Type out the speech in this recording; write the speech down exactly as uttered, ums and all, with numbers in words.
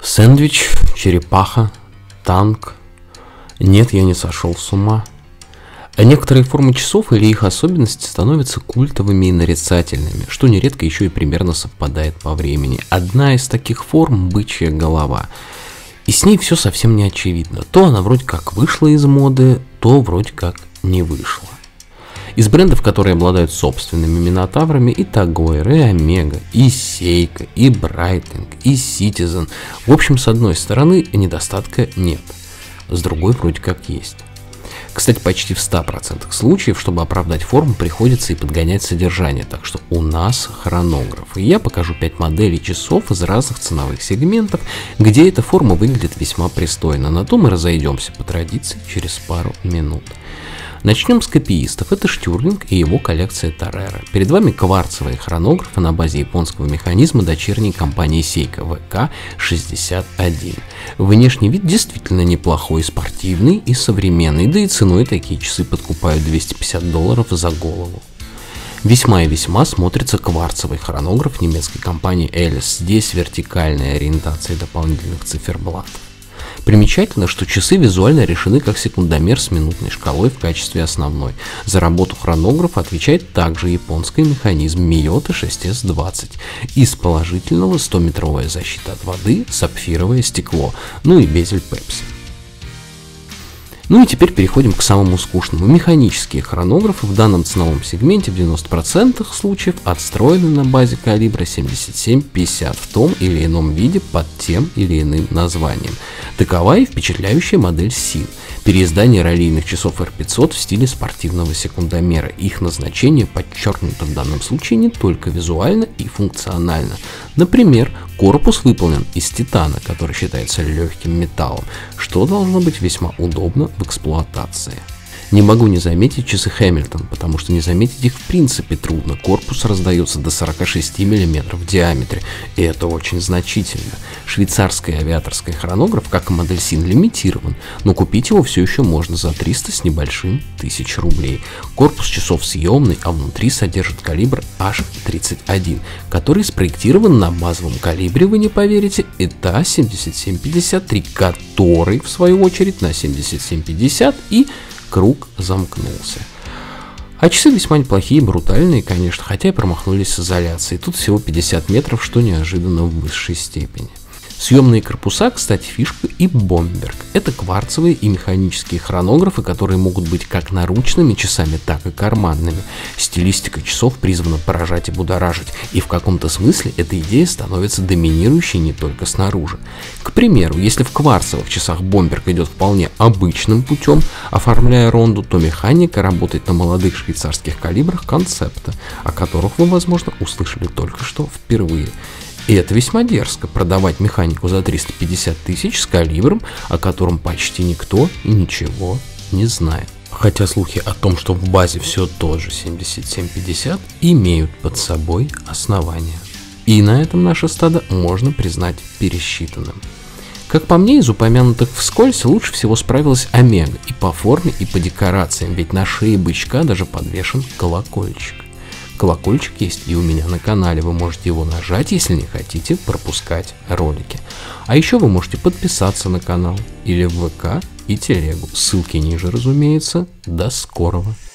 Сэндвич, черепаха, танк. Нет, я не сошел с ума. А некоторые формы часов или их особенности становятся культовыми и нарицательными, что нередко еще и примерно совпадает по времени. Одна из таких форм – бычья голова. И с ней все совсем не очевидно. То она вроде как вышла из моды, то вроде как не вышла. Из брендов, которые обладают собственными минотаврами, и Tag Heuer, и Омега, и Seiko, и Breitling, и Citizen. В общем, с одной стороны, недостатка нет, с другой вроде как есть. Кстати, почти в ста процентах случаев, чтобы оправдать форму, приходится и подгонять содержание, так что у нас хронограф. И я покажу пять моделей часов из разных ценовых сегментов, где эта форма выглядит весьма пристойно. На то мы разойдемся по традиции через пару минут. Начнем с копиистов. Это Штюрлинг и его коллекция Торера. Перед вами кварцевые хронографы на базе японского механизма дочерней компании Seiko вэ ка шестьдесят один. Внешний вид действительно неплохой, спортивный и современный, да и ценой такие часы подкупают двести пятьдесят долларов за голову. Весьма и весьма смотрится кварцевый хронограф немецкой компании Элис. Здесь вертикальная ориентация дополнительных циферблатов. Примечательно, что часы визуально решены как секундомер с минутной шкалой в качестве основной. За работу хронографа отвечает также японский механизм Miyota шесть эс двадцать. Из положительного стометровая защита от воды, сапфировое стекло, ну и безель Pepsi. Ну и теперь переходим к самому скучному. Механические хронографы в данном ценовом сегменте в девяноста процентах случаев отстроены на базе калибра семьдесят семь пятьдесят в том или ином виде под тем или иным названием. Такова и впечатляющая модель Син. Переиздание раллийных часов эр пятьсот в стиле спортивного секундомера. Их назначение подчеркнуто в данном случае не только визуально и функционально. Например, корпус выполнен из титана, который считается легким металлом, что должно быть весьма удобно в эксплуатации. Не могу не заметить часы Хэмилтон, потому что не заметить их в принципе трудно. Корпус раздается до сорока шести миллиметров в диаметре, и это очень значительно. Швейцарский авиаторский хронограф, как и модель Син, лимитирован, но купить его все еще можно за триста с небольшим тысяч рублей. Корпус часов съемный, а внутри содержит калибр эйч тридцать один, который спроектирован на базовом калибре, вы не поверите, и ти эй семьдесят семь пятьдесят три, который в свою очередь на семьдесят семь пятьдесят, и круг замкнулся. А часы весьма неплохие, брутальные, конечно, хотя и промахнулись с изоляцией. Тут всего пятьдесят метров, что неожиданно в высшей степени. Съемные корпуса, кстати, фишка и Бомберг. Это кварцевые и механические хронографы, которые могут быть как наручными часами, так и карманными. Стилистика часов призвана поражать и будоражить, и в каком-то смысле эта идея становится доминирующей не только снаружи. К примеру, если в кварцевых часах Бомберг идет вполне обычным путем, оформляя ронду, то механика работает на молодых швейцарских калибрах концепта, о которых вы, возможно, услышали только что впервые. И это весьма дерзко – продавать механику за триста пятьдесят тысяч с калибром, о котором почти никто и ничего не знает. Хотя слухи о том, что в базе все тот же семьдесят семь пятьдесят, имеют под собой основания. И на этом наше стадо можно признать пересчитанным. Как по мне, из упомянутых вскользь лучше всего справилась Омега и по форме, и по декорациям, ведь на шее бычка даже подвешен колокольчик. Колокольчик есть и у меня на канале, вы можете его нажать, если не хотите пропускать ролики. А еще вы можете подписаться на канал или в вэ ка и телегу, ссылки ниже, разумеется. До скорого!